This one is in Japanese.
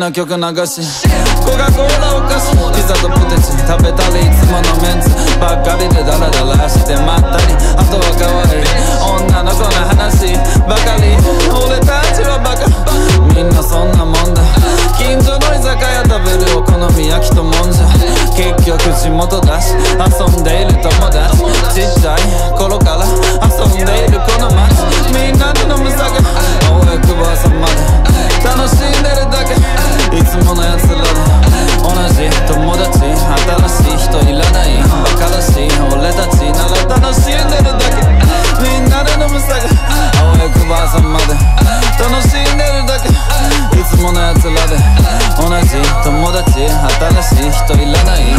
な曲流しコカ・コーラお菓子ピザとポテチ食べたりいつものメンツばっかりでダラダラしてまったりあとは可愛い女の子の話ばかり俺たちはバカみんなそんなもんだ近所の居酒屋食べるお好み焼きともんじゃ結局地元だし遊んでいる友達ちっちゃい頃から遊んでいるこの街みんなで飲む酒青い久保さんまで楽しんでるだけいつものやつらで同じ友達新しい人いらないバカらしい俺たちなら楽しんでるだけみんなで飲む酒青い久保さんまで楽しんでるだけいつものやつらで同じ友達新しい人いらない